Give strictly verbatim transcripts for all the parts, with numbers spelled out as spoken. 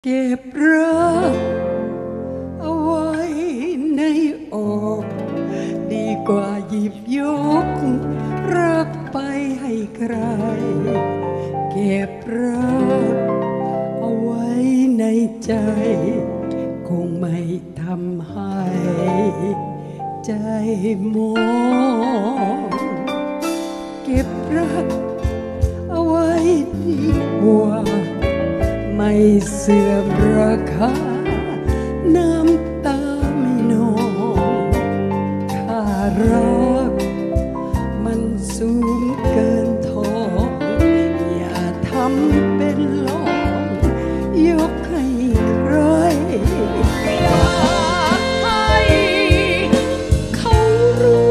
เก็บรักเอาไว้ในอกดีกว่าหยิบยกรักไปให้ใครเก็บรักเอาไว้ในใจคงไม่ทำให้ใจมองเก็บรักเอาไว้ดีกว่าไม่เสื่อมราคาน้ำตาไม่นองถ้ารักมันสูงเกินทองอย่าทำเป็นหลอกยกให้ใครอยากให้เขารู้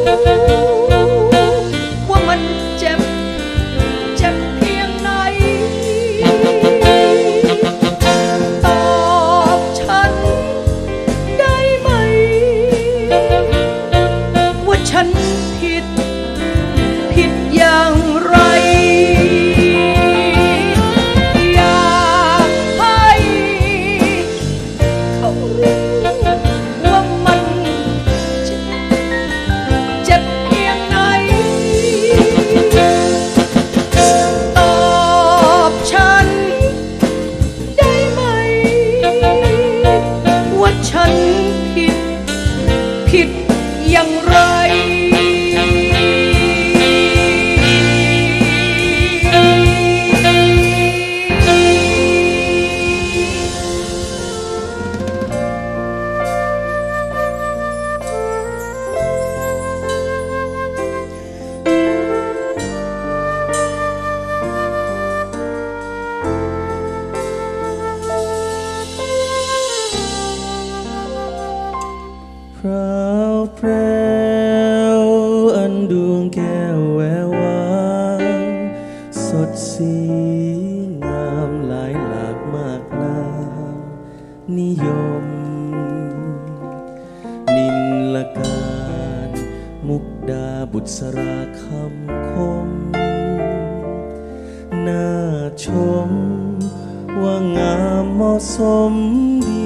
ว่ามันเจ็บเจ็บเพียงไหนตอบฉันได้ไหมว่าฉันผิดผิดอย่างไรอยากให้เขารู้ว่ามันเจ็บเจ็บเพียงไหนตอบฉันได้ไหมว่าฉันผิดผิดอย่างไรพราวแพรวอันดวงแก้วแวววาวสดสีงามหลายหลากมากหน้านิยมนินละการมุกดาบุษราคำคมน่าชมว่างามเหมาะสมดี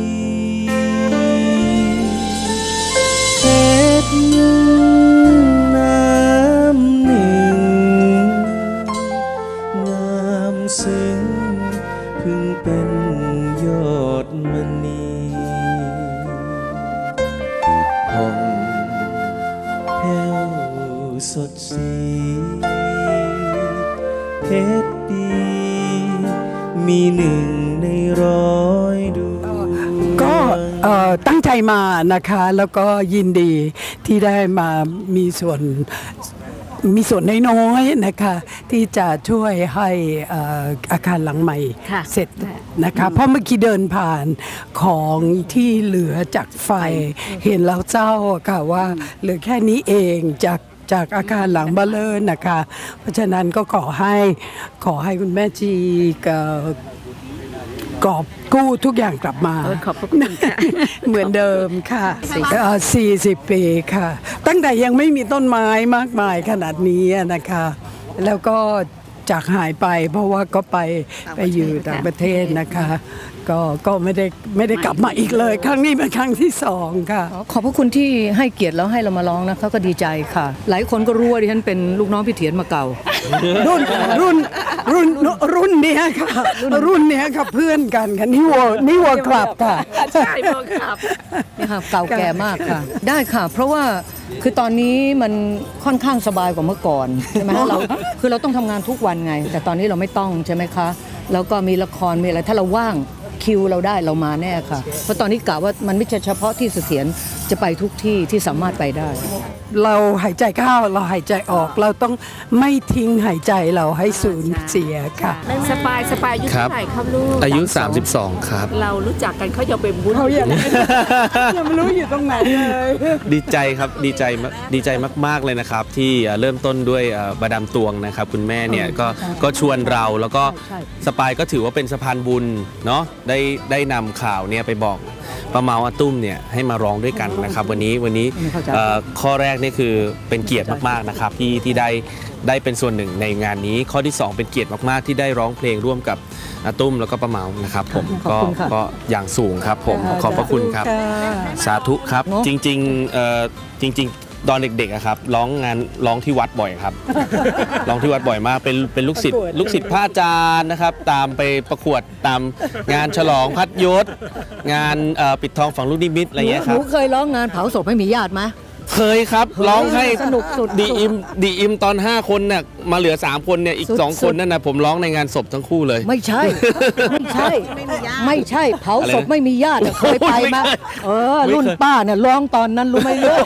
เพชรน้ำหนึ่งงามซึ้งพึงเป็นยอดมณีผ่องแผ้วสดสีเพชรดีมีหนึ่งในร้อยดวงก็ตั้งใจมานะคะแล้วก็ยินดีที่ได้มามีส่วนมีส่วนน้อยๆนะคะที่จะช่วยให้อาคารหลังใหม่เสร็จนะคะเพราะเมื่อกี้เดินผ่านของที่เหลือจากไฟเห็นแล้วเจ้าค่ะว่าเหลือแค่นี้เองจากจากอาคารหลังเบลเลอร์นะคะเพราะฉะนั้นก็ขอให้ขอให้คุณแม่จีกอบกู้ทุกอย่างกลับมาขอบคุณค่ะเหมือนเดิมค่ะสี่สิบปีค่ะตั้งแต่ยังไม่มีต้นไม้มากมายขนาดนี้นะคะแล้วก็จากหายไปเพราะว่าก็ไปไปอยู่ต่างประเทศนะคะก็ก็ไม่ได้ไม่ได้กลับมาอีกเลยครั้งนี้เป็นครั้งที่สองค่ะขอบพระคุณที่ให้เกียรติแล้วให้เรามาร้องนะเขาก็ดีใจค่ะหลายคนก็รู้ว่าดิฉันเป็นลูกน้องพี่เถียนมาเก่ารุ่นรุ่นรุ่นรุ่นเนี้ยค่ะรุ่นเนี้ยค่ะเพื่อนกันค่ะนี่วัวนี่วัวคลับค่ะใช่วัวคลับนี่ค่ะเก่าแก่มากค่ะได้ค่ะเพราะว่าคือตอนนี้มันค่อนข้างสบายกว่าเมื่อก่อนใช่ไหมเราคือเราต้องทำงานทุกวันไงแต่ตอนนี้เราไม่ต้องใช่ไหมคะแล้วก็มีละครมีอะไรถ้าเราว่างคิวเราได้เรามาแน่ค่ะเพราะตอนนี้กะว่ามันไม่ใช่เฉพาะที่เสถียรจะไปทุกที่ที่สามารถไปได้เราหายใจเข้าเราหายใจออกเราต้องไม่ทิ้งหายใจเราให้สูญเสียค่ะสปายสปายอายุเท่าไหร่ครับลูกอายุสามสิบสองครับเรารู้จักกันเขายังเป็นบุญเขายังยังไม่รู้อยู่ตรงไหนเลยดีใจครับดีใจดีใจมากๆเลยนะครับที่เริ่มต้นด้วยบาดามตวงนะครับคุณแม่เนี่ยก็ก็ชวนเราแล้วก็สปายก็ถือว่าเป็นสะพานบุญเนาะได้ได้นำข่าวเนี่ยไปบอกป้าเมาอาตุ้มเนี่ยให้มาร้องด้วยกันนะครับวันนี้วันนี้ข้อแรกนี่คือเป็นเกียรติมากๆนะครับที่ที่ได้ได้เป็นส่วนหนึ่งในงานนี้ข้อที่สองเป็นเกียรติมากๆที่ได้ร้องเพลงร่วมกับอาตุ้มแล้วก็ป้าเมานะครับผมก็ก็อย่างสูงครับผมขอบพระคุณครับสาธุครับจริงๆจริงๆตอนเด็กๆครับร้องงานร้องที่วัดบ่อยครับร้องที่วัดบ่อยมากเป็นเป็นลูกศิษย์ลูกศิษย์พระอาจารย์นะครับตามไปประกวดตามงานฉลองพัดยศงานปิดทองฝังลูกนิมิตอะไรเงี้ยครับหนูเคยร้องงานเผาศพให้มีญาติไหมเคยครับร้องให้สนุกสุดดีอิมดีอิมตอนห้าคนเนี่ยมาเหลือสามคนเนี่ยอีกสองคนนั่นนะผมร้องในงานศพทั้งคู่เลยไม่ใช่ไม่ใช่ไม่ใช่เผาศพไม่มีญาติเคยไปมาเออรุ่นป้าเนี่ยร้องตอนนั้นรู้ไหมเยอะ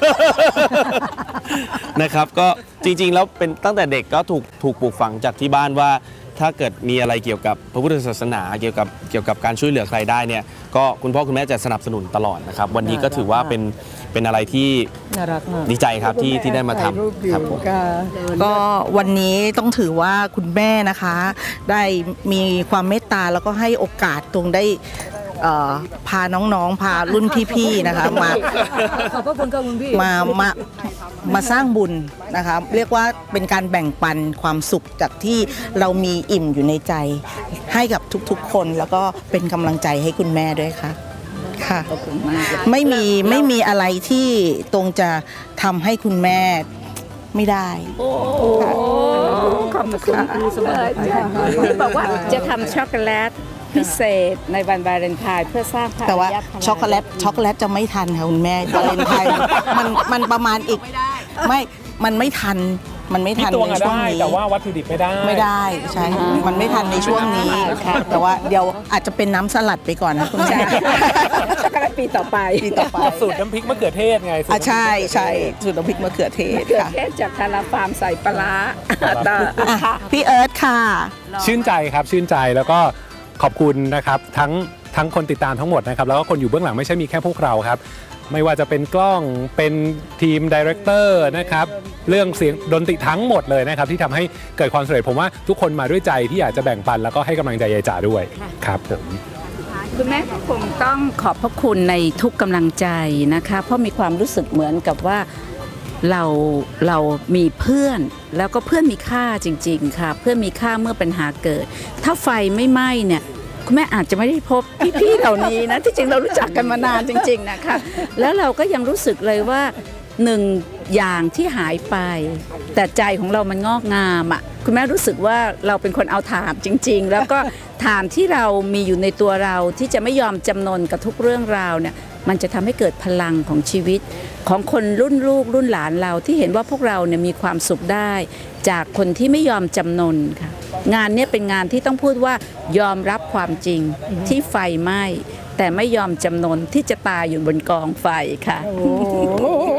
นะครับก็จริงๆแล้วเป็นตั้งแต่เด็กก็ถูกถูกปลูกฝังจากที่บ้านว่าถ้าเกิดมีอะไรเกี่ยวกับพระพุทธศาสนาเกี่ยวกับเกี่ยวกับการช่วยเหลือใครได้เนี่ยก็คุณพ่อคุณแม่จะสนับสนุนตลอดนะครับวันนี้ก็ถือว่าเป็นเป็นอะไรที่ดีใจครับที่ที่ได้มาทำครับผมก็วันนี้ต้องถือว่าคุณแม่นะคะได้มีความเมตตาแล้วก็ให้โอกาสตรงได้พาน้องๆพารุ่นพี่ๆนะคะมาขอบพระคุณครับคุณพี่มามามาสร้างบุญนะคะเรียกว่าเป็นการแบ่งปันความสุขจากที่เรามีอิ่มอยู่ในใจให้กับทุกๆคนแล้วก็เป็นกำลังใจให้คุณแม่ด้วยค่ะค่ะไม่มีไม่มีอะไรที่ตรงจะทำให้คุณแม่ไม่ได้โอ้ขอบคุณเลยที่บอกว่าจะทำช็อกโกแลตพิเศษในวันวาเลนไทน์เพื่อสร้างแต่ว่าช็อกโกแลตช็อกโกแลตจะไม่ทันค่ะคุณแม่วาเลนไทน์มันมันประมาณอีกไม่มันไม่ทันมันไม่ทันในช่วงนี้แต่ว่าวัตถุดิบไม่ได้ไม่ได้ใช่มันไม่ทันในช่วงนี้แต่ว่าเดี๋ยวอาจจะเป็นน้ำสลัดไปก่อนนะคุณแม่ช็อกโกแลตปีต่อไปปีต่อไปสูตรน้ำพริกมะเขือเทศไงอ่ะใช่ใช่สูตรน้ำพริกมะเขือเทศค่ะจากคาราฟาร์มใส่ปลาต่อพี่เอิร์ธค่ะชื่นใจครับชื่นใจแล้วก็ขอบคุณนะครับทั้งทั้งคนติดตามทั้งหมดนะครับแล้วก็คนอยู่เบื้องหลังไม่ใช่มีแค่พวกเราครับไม่ว่าจะเป็นกล้องเป็นทีมดีเรคเตอร์นะครับเรื่องเสียงดนตรีทั้งหมดเลยนะครับที่ทำให้เกิดความสำเร็จผมว่าทุกคนมาด้วยใจที่อยากจะแบ่งปันแล้วก็ให้กำลังใจยายจ๋าด้วยครับผมคุณแม่ก็คงต้องขอบพระคุณในทุกกำลังใจนะคะเพราะมีความรู้สึกเหมือนกับว่าเราเรามีเพื่อนแล้วก็เพื่อนมีค่าจริงๆค่ะเพื่อนมีค่าเมื่อปัญหาเกิดถ้าไฟไม่ไหม้เนี่ยคุณแม่อาจจะไม่ได้พบพี่ๆเหล่านี้นะที่จริงเรารู้จักกันมานานจริงๆนะคะแล้วเราก็ยังรู้สึกเลยว่าหนึ่งอย่างที่หายไปแต่ใจของเรามันงอกงามอ่ะคุณแม่รู้สึกว่าเราเป็นคนเอาถามจริงๆแล้วก็ถามที่เรามีอยู่ในตัวเราที่จะไม่ยอมจำนนกับทุกเรื่องราวเนี่ยมันจะทำให้เกิดพลังของชีวิตของคนรุ่นลูกรุ่นหลานเราที่เห็นว่าพวกเราเนี่ยมีความสุขได้จากคนที่ไม่ยอมจำนนค่ะงานนี้เป็นงานที่ต้องพูดว่ายอมรับความจริงที่ไฟไหม้แต่ไม่ยอมจำนนที่จะตายอยู่บนกองไฟค่ะ